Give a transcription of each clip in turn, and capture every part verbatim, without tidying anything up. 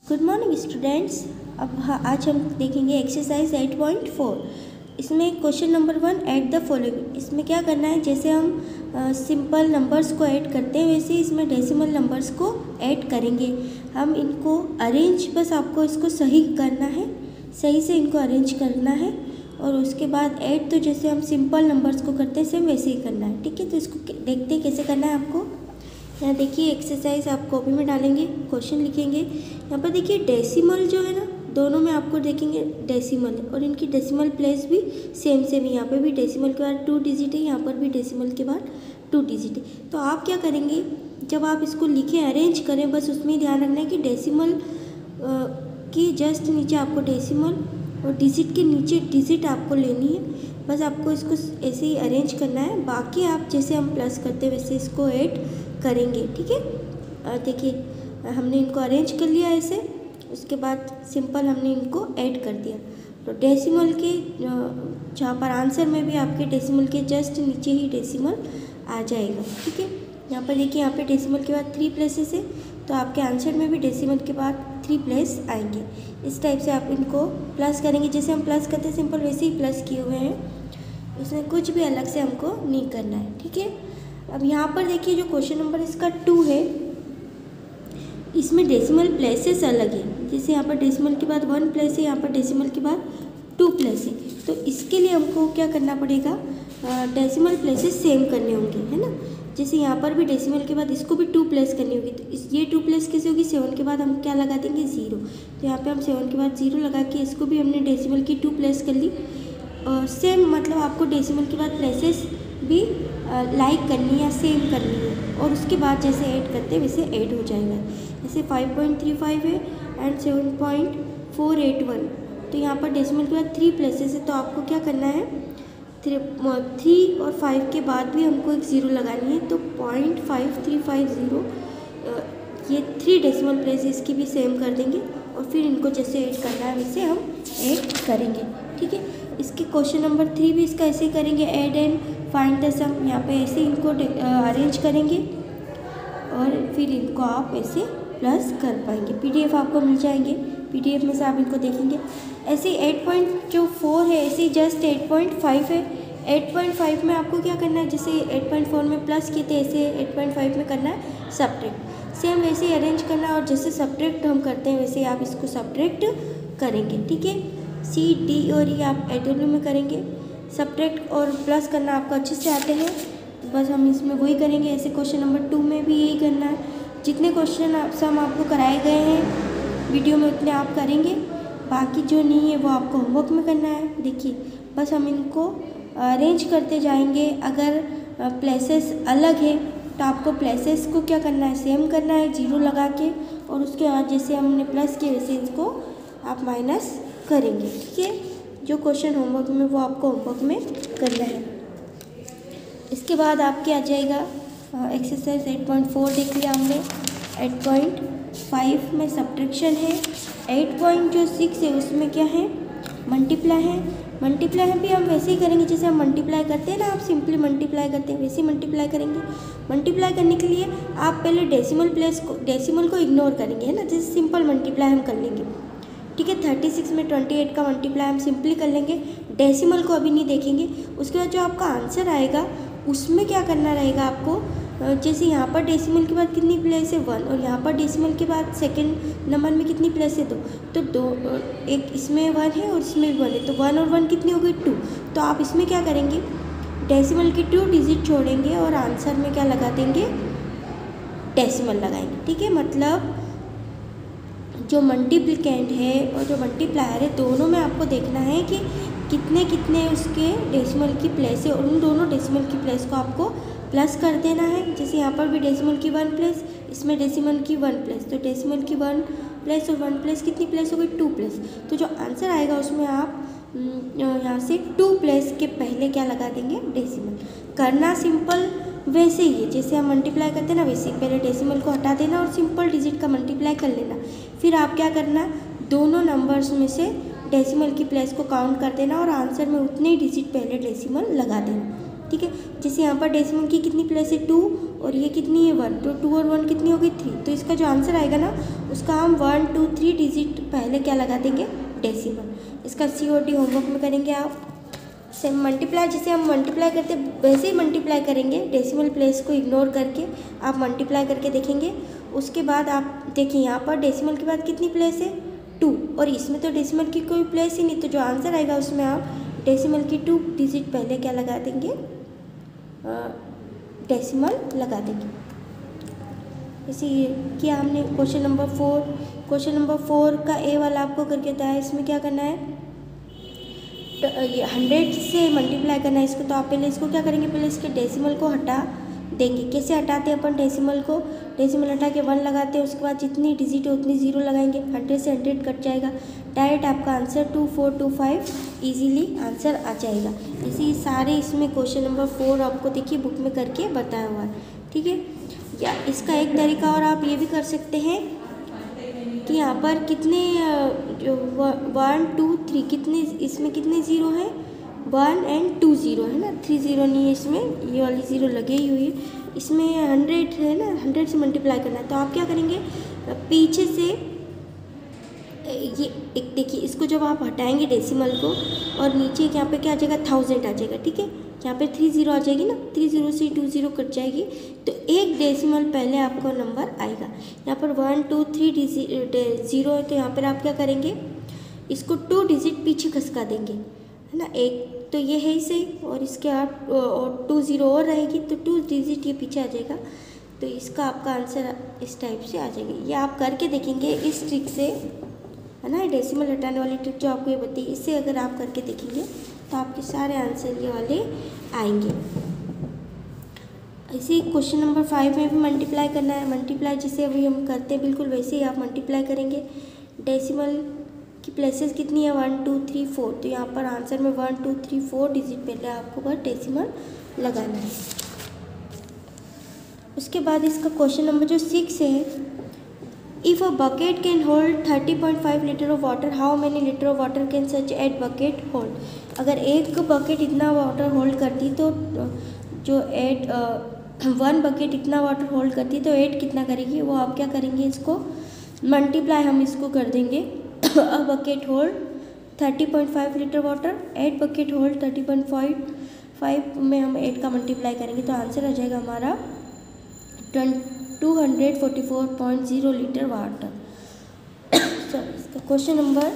Good morning students. अब हाँ, आज हम देखेंगे एक्सरसाइज एट पॉइंट फोर। इसमें question number one, add the following. इसमें क्या करना है, जैसे हम सिंपल नंबर्स को ऐड करते हैं वैसे ही इसमें डेसिमल नंबर्स को ऐड करेंगे। हम इनको अरेंज, बस आपको इसको सही करना है, सही से इनको अरेंज करना है और उसके बाद ऐड तो जैसे हम सिंपल नंबर्स को करते हैं सेम वैसे ही करना है। ठीक है, तो इसको देखते हैं कैसे करना है आपको। यहाँ देखिए एक्सरसाइज आप कॉपी में डालेंगे, क्वेश्चन लिखेंगे। यहाँ पर देखिए डेसिमल जो है ना, दोनों में आपको देखेंगे डेसिमल है और इनकी डेसिमल प्लेस भी सेम सेम है। यहाँ पे भी डेसिमल के बाद टू डिजिट है, यहाँ पर भी डेसिमल के बाद टू डिजिट है। तो आप क्या करेंगे, जब आप इसको लिखें, अरेंज करें, बस उसमें ध्यान रखना है कि डेसिमल की जस्ट नीचे आपको डेसिमल और डिजिट के नीचे डिजिट आपको लेनी है। बस आपको इसको ऐसे ही अरेंज करना है। बाकी आप जैसे हम प्लस करते हैं वैसे इसको ऐड करेंगे। ठीक है, देखिए हमने इनको अरेंज कर लिया ऐसे, उसके बाद सिंपल हमने इनको ऐड कर दिया। तो डेसिमल के जहाँ पर आंसर में भी आपके डेसिमल के जस्ट नीचे ही डेसिमल आ जाएगा। ठीक है, यहाँ पर देखिए, यहाँ पे डेसिमल के बाद थ्री प्लेसेस है, तो आपके आंसर में भी डेसिमल के बाद थ्री प्लेस आएंगे। इस टाइप से आप इनको प्लस करेंगे, जैसे हम प्लस करते हैं सिंपल वैसे ही प्लस किए हुए हैं, इसमें कुछ भी अलग से हमको नहीं करना है। ठीक है, अब यहाँ पर देखिए जो क्वेश्चन नंबर इसका टू है, इसमें डेसिमल प्लेसेस अलग है। जैसे यहाँ पर डेसिमल के बाद वन प्लेस है, यहाँ पर डेसिमल के बाद टू प्लेस है। तो इसके लिए हमको क्या करना पड़ेगा, डेसिमल प्लेसेस सेम करने होंगे, है ना। जैसे यहाँ पर भी डेसिमल के बाद इसको भी टू प्लेस करनी होगी, तो इस ये टू प्लेस कैसे होगी, सेवन के बाद हम क्या लगा देंगे, ज़ीरो। तो यहाँ पे हम सेवन के बाद ज़ीरो लगा के इसको भी हमने डेसिमल की टू प्लेस कर ली। और सेम मतलब आपको डेसिमल के बाद प्लेसेस भी लाइक करनी है या सेम करनी है, और उसके बाद जैसे ऐड करते हैं वैसे ऐड हो जाएगा। जैसे फाइव पॉइंट थ्री फाइव है and seven point four eight one, तो यहाँ पर डेसिमल के बाद थ्री प्लेसेस है, तो आपको क्या करना है, थ्री थ्री और फाइव के बाद भी हमको एक ज़ीरो लगानी है। तो point five three five zero, ये थ्री डेसिमल प्लेस इसकी भी सेम कर देंगे और फिर इनको जैसे ऐड करना है वैसे हम ऐड करेंगे। ठीक है, इसके क्वेश्चन नंबर थ्री भी इसका ऐसे ही करेंगे, add and find the sum. यहाँ पे ऐसे इनको अरेंज करेंगे और फिर इनको आप ऐसे प्लस कर पाएंगे। पीडीएफ आपको मिल जाएंगे, पीडीएफ में से आप इनको देखेंगे। ऐसे एट पॉइंट जो फोर है ऐसे ही जस्ट एट पॉइंट फाइव है। एट पॉइंट फाइव में आपको क्या करना है, जैसे एट पॉइंट फोर में प्लस किए थे ऐसे एट पॉइंट फाइव में करना है सब्ट्रैक्ट। सेम वैसे ही अरेंज करना है और जैसे सब्ट्रैक्ट हम करते हैं वैसे आप इसको सब्ट्रैक्ट करेंगे। ठीक है, सी डी और ई आप एडब्ल्यू में करेंगे। सब्ट्रैक्ट और प्लस करना आपको अच्छे से आते हैं, तो बस हम इसमें वही करेंगे। ऐसे क्वेश्चन नंबर टू में भी यही करना है। जितने क्वेश्चन आप सम आपको कराए गए हैं वीडियो में उतने आप करेंगे, बाकी जो नहीं है वो आपको होमवर्क में करना है। देखिए बस हम इनको अरेंज करते जाएंगे। अगर प्लेसेस अलग है तो आपको प्लेसेस को क्या करना है, सेम करना है जीरो लगा के, और उसके बाद जैसे हमने प्लस किए वैसे इसको आप माइनस करेंगे। ठीक है, जो क्वेश्चन होमवर्क में वो आपको होमवर्क में करना है। इसके बाद आपके आ जाएगा एक्सरसाइज एट पॉइंट फोर देख लिया हमने। एट पॉइंट फाइव में सब्ट्रैक्शन है। एट पॉइंट जो सिक्स है उसमें क्या है, मल्टीप्लाई है। मल्टीप्लाई भी हम वैसे ही करेंगे जैसे हम मल्टीप्लाई करते हैं ना, आप सिंपली मल्टीप्लाई करते हैं वैसे ही मल्टीप्लाई करेंगे। मल्टीप्लाई करने के लिए आप पहले डेसिमल प्लेस को डेसिमल को इग्नोर करेंगे, है ना, जैसे सिंपल मल्टीप्लाई हम कर लेंगे। ठीक है, थर्टी सिक्स में ट्वेंटी एट का मल्टीप्लाई हम सिंपली कर लेंगे, डेसिमल को अभी नहीं देखेंगे। उसके बाद जो आपका आंसर आएगा उसमें क्या करना रहेगा आपको, जैसे यहाँ पर डेसिमल के बाद कितनी प्लेस है, वन, और यहाँ पर डेसिमल के बाद सेकंड नंबर में कितनी प्लेस है, दो। तो दो, एक इसमें वन है और इसमें वन है, तो वन और वन कितनी हो गई, टू। तो आप इसमें क्या करेंगे, डेसिमल की टू डिजिट छोड़ेंगे और आंसर में क्या लगा देंगे, डेसिमल लगाएंगे। ठीक है, मतलब जो मल्टीप्लिकेंट है और जो मल्टीप्लायर है दोनों में आपको देखना है कि कितने कितने उसके डेसिमल की प्लेस है, और उन दोनों डेसिमल की प्लेस को आपको प्लस कर देना है। जैसे यहाँ पर भी डेसिमल की वन प्लेस, इसमें डेसिमल की वन प्लेस, तो डेसिमल की वन प्लेस और वन प्लेस कितनी प्लेस हो गई, टू प्लेस। तो जो आंसर आएगा उसमें आप यहाँ से टू प्लेस के पहले क्या लगा देंगे, डेसिमल। करना सिंपल वैसे ही है जैसे हम मल्टीप्लाई करते हैं ना, वैसे पहले डेसिमल को हटा देना और सिंपल डिजिट का मल्टीप्लाई कर लेना। फिर आप क्या करना, दोनों नंबर्स में से डेसिमल की प्लेस को काउंट कर देना और आंसर में उतने ही डिजिट पहले डेसिमल लगा देना। ठीक है, जैसे यहाँ पर डेसिमल की कितनी प्लेस है, टू, और ये कितनी है वन, तो टू और वन कितनी होगी थ्री। तो इसका जो आंसर आएगा ना उसका हम वन टू थ्री डिजिट पहले क्या लगा देंगे, डेसिमल। इसका सी ओ डी होमवर्क में करेंगे आप। सेम मल्टीप्लाई जैसे हम मल्टीप्लाई करते वैसे ही मल्टीप्लाई करेंगे, डेसिमल प्लेस को इग्नोर करके आप मल्टीप्लाई करके देखेंगे। उसके बाद आप देखिए यहाँ पर डेसिमल के बाद कितनी प्लेस है, टू, और इसमें तो डेसिमल की कोई प्लेस ही नहीं, तो जो आंसर आएगा उसमें आप डेसिमल की टू डिजिट पहले क्या लगा देंगे, डेसिमल लगा देंगे। इसी किया हमने question number four. Question number four का ए वाला आपको करके बताया, इसमें क्या करना है, ये हंड्रेड से मल्टीप्लाई करना है इसको। तो आप पहले इसको क्या करेंगे, पहले इसके डेसिमल को हटा देंगे। कैसे हटाते हैं अपन डेसिमल को, डेसिमल हटा के वन लगाते हैं, उसके बाद जितनी डिजिट है उतनी जीरो लगाएंगे, हंड्रेड से हंड्रेड कट जाएगा, डायरेक्ट आपका answer two four two five easily answer आ जाएगा। ऐसे ही सारे इसमें क्वेश्चन नंबर फोर आपको देखिए बुक में करके बताया हुआ है, ठीक है। या इसका एक तरीका और आप ये भी कर सकते हैं कि यहाँ पर कितने जो वन टू थ्री कितने, इसमें कितने ज़ीरो हैं, वन एंड टू ज़ीरो है ना, थ्री ज़ीरो नहीं है इसमें, ये वाली ज़ीरो लगे ही हुई है। इसमें हंड्रेड है ना, हंड्रेड से मल्टीप्लाई करना है, तो आप क्या करेंगे, पीछे से ये एक देखिए, इसको जब आप हटाएंगे डेसिमल को और नीचे यहाँ पे क्या आ जाएगा, थाउजेंड आ जाएगा, ठीक है। यहाँ पे थ्री ज़ीरो आ जाएगी ना, थ्री ज़ीरो से टू ज़ीरो कट जाएगी, तो एक डेसिमल पहले आपको नंबर आएगा। यहाँ पर वन टू थ्री ज़ीरो है, तो यहाँ पर आप क्या करेंगे, इसको टू डिजिट पीछे खसका देंगे, है ना। एक तो ये है ही सही, और इसके बाद और टू ज़ीरो और रहेगी, तो टू डिजिट ये पीछे आ जाएगा। तो इसका आपका आंसर इस टाइप से आ जाएगा। ये आप करके देखेंगे इस ट्रिक से, है ना, डेसिमल हटाने वाली ट्रिक जो आपको ये बताई, इससे अगर आप करके देखेंगे तो आपके सारे आंसर ये वाले आएंगे। इसी क्वेश्चन नंबर फाइव में भी मल्टीप्लाई करना है। मल्टीप्लाई जैसे अभी हम करते हैं बिल्कुल वैसे ही आप मल्टीप्लाई करेंगे। डेसिमल की प्लेसेस कितनी है, वन टू थ्री फोर, तो यहाँ पर आंसर में one two three four digit पहले आपको बस डेसिमल लगाना है। उसके बाद इसका क्वेश्चन नंबर जो सिक्स है, if a bucket can hold thirty point five litre of water, how many litre of water can such eight bucket hold. अगर एक बकेट इतना वाटर होल्ड करती तो जो एट वन बकेट इतना वाटर होल्ड करती तो एट कितना करेगी, वो आप क्या करेंगे, इसको मल्टीप्लाई हम इसको कर देंगे। A bucket hold thirty point five litre water, eight bucket hold thirty point five five में हम एट का मल्टीप्लाई करेंगे, तो आंसर आ जाएगा हमारा two hundred forty four point zero litre water. Sorry, इसका क्वेश्चन नंबर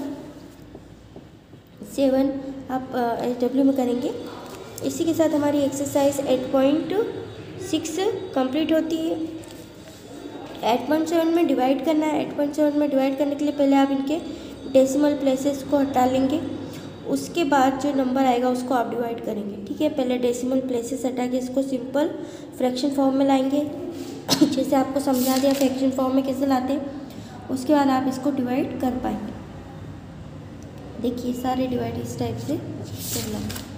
सेवन आप एच डब्ल्यू में करेंगे। इसी के साथ हमारी exercise eight point six complete होती है। एट पॉइंट सेवन में डिवाइड करना है। एट पॉइंट सेवन में डिवाइड करने के लिए पहले आप इनके डेसिमल प्लेसेस को हटा लेंगे, उसके बाद जो नंबर आएगा उसको आप डिवाइड करेंगे, ठीक है। पहले डेसिमल प्लेसेस हटा के इसको सिंपल फ्रैक्शन फॉर्म में लाएंगे, जैसे आपको समझा दिया फ्रैक्शन फॉर्म में कैसे लाते हैं। उसके बाद आप इसको डिवाइड कर पाएंगे। देखिए सारे डिवाइड इस टाइप से करना है।